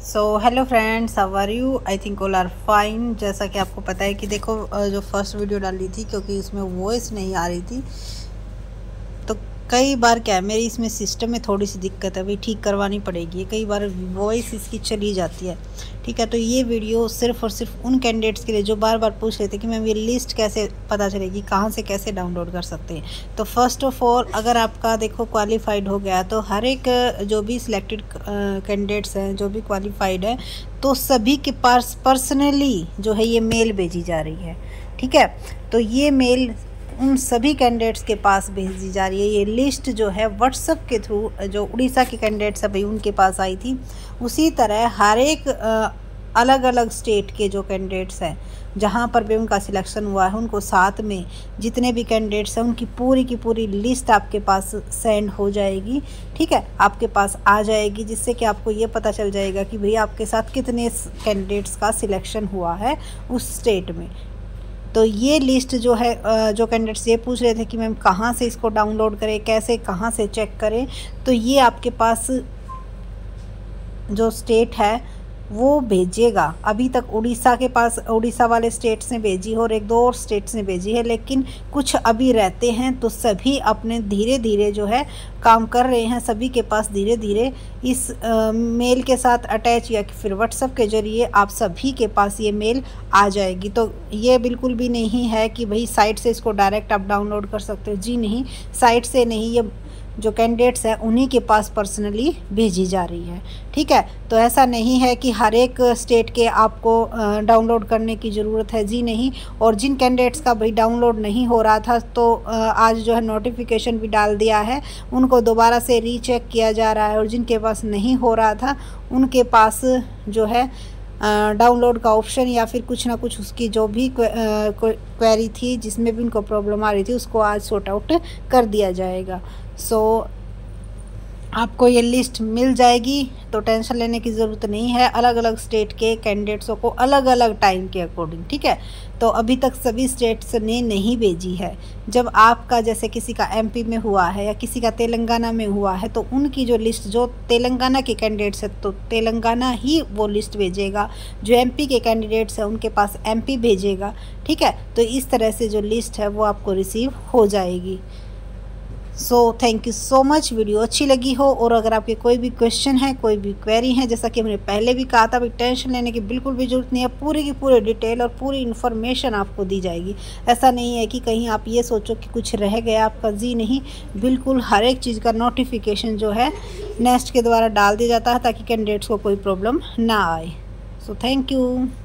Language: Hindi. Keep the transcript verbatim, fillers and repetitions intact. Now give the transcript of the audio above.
So hello friends, how are you? I think all are fine. जैसा कि आपको पता है कि देखो, जो फर्स्ट वीडियो डाली थी क्योंकि उसमें वॉइस नहीं आ रही थी, तो कई बार क्या है, मेरी इसमें सिस्टम में थोड़ी सी दिक्कत है, भाई ठीक करवानी पड़ेगी। कई बार वॉइस इसकी चली जाती है, ठीक है। तो ये वीडियो सिर्फ और सिर्फ उन कैंडिडेट्स के लिए जो बार बार पूछ रहे थे कि मैम ये लिस्ट कैसे पता चलेगी, कहाँ से कैसे डाउनलोड कर सकते हैं। तो फर्स्ट ऑफ ऑल, अगर आपका देखो क्वालिफाइड हो गया तो हर एक जो भी सिलेक्टेड कैंडिडेट्स हैं, जो भी क्वालिफाइड है, तो सभी के पास पर्सनली जो है ये मेल भेजी जा रही है, ठीक है। तो ये मेल उन सभी कैंडिडेट्स के पास भेजी जा रही है। ये लिस्ट जो है व्हाट्सएप के थ्रू, जो उड़ीसा के कैंडिडेट्स है भाई उनके पास आई थी, उसी तरह हर एक अलग अलग स्टेट के जो कैंडिडेट्स हैं जहाँ पर भी उनका सिलेक्शन हुआ है, उनको साथ में जितने भी कैंडिडेट्स हैं उनकी पूरी की पूरी लिस्ट आपके पास सेंड हो जाएगी, ठीक है, आपके पास आ जाएगी, जिससे कि आपको ये पता चल जाएगा कि भाई आपके साथ कितने कैंडिडेट्स का सिलेक्शन हुआ है उस स्टेट में। तो ये लिस्ट जो है, जो कैंडिडेट्स ये पूछ रहे थे कि मैम कहाँ से इसको डाउनलोड करें, कैसे कहाँ से चेक करें, तो ये आपके पास जो स्टेट है वो भेजेगा। अभी तक उड़ीसा के पास, उड़ीसा वाले स्टेट्स ने भेजी और एक दो और स्टेट्स ने भेजी है, लेकिन कुछ अभी रहते हैं। तो सभी अपने धीरे धीरे जो है काम कर रहे हैं, सभी के पास धीरे धीरे इस आ, मेल के साथ अटैच या फिर व्हाट्सएप के ज़रिए आप सभी के पास ये मेल आ जाएगी। तो ये बिल्कुल भी नहीं है कि भाई साइट से इसको डायरेक्ट आप डाउनलोड कर सकते हो, जी नहीं, साइट से नहीं, ये जो कैंडिडेट्स हैं उन्हीं के पास पर्सनली भेजी जा रही है, ठीक है। तो ऐसा नहीं है कि हर एक स्टेट के आपको डाउनलोड करने की ज़रूरत है, जी नहीं। और जिन कैंडिडेट्स का भाई डाउनलोड नहीं हो रहा था, तो आज जो है नोटिफिकेशन भी डाल दिया है, उनको दोबारा से रीचेक किया जा रहा है। और जिनके पास नहीं हो रहा था उनके पास जो है डाउनलोड का ऑप्शन या फिर कुछ ना कुछ उसकी जो भी क्वेरी थी जिसमें भी उनको प्रॉब्लम आ रही थी, उसको आज सॉर्ट आउट कर दिया जाएगा। सो so, आपको ये लिस्ट मिल जाएगी, तो टेंशन लेने की ज़रूरत नहीं है। अलग अलग स्टेट के कैंडिडेट्सों को अलग अलग टाइम के अकॉर्डिंग, ठीक है। तो अभी तक सभी स्टेट्स ने नहीं भेजी है। जब आपका जैसे किसी का एमपी में हुआ है या किसी का तेलंगाना में हुआ है, तो उनकी जो लिस्ट, जो तेलंगाना के कैंडिडेट्स हैं तो तेलंगाना ही वो लिस्ट भेजेगा, जो एमपी के कैंडिडेट्स हैं उनके पास एमपी भेजेगा, ठीक है। तो इस तरह से जो लिस्ट है वो आपको रिसीव हो जाएगी। So thank you so much. Video अच्छी लगी हो और अगर आपके कोई भी क्वेश्चन है, कोई भी क्वेरी है, जैसा कि हमने पहले भी कहा था, भाई टेंशन लेने की बिल्कुल भी जरूरत नहीं है। पूरी की पूरी डिटेल और पूरी इन्फॉर्मेशन आपको दी जाएगी। ऐसा नहीं है कि कहीं आप ये सोचो कि कुछ रह गया आपका, जी नहीं, बिल्कुल हर एक चीज़ का नोटिफिकेशन जो है नेस्ट के द्वारा डाल दिया जाता है ताकि कैंडिडेट्स को कोई प्रॉब्लम ना आए। So thank you.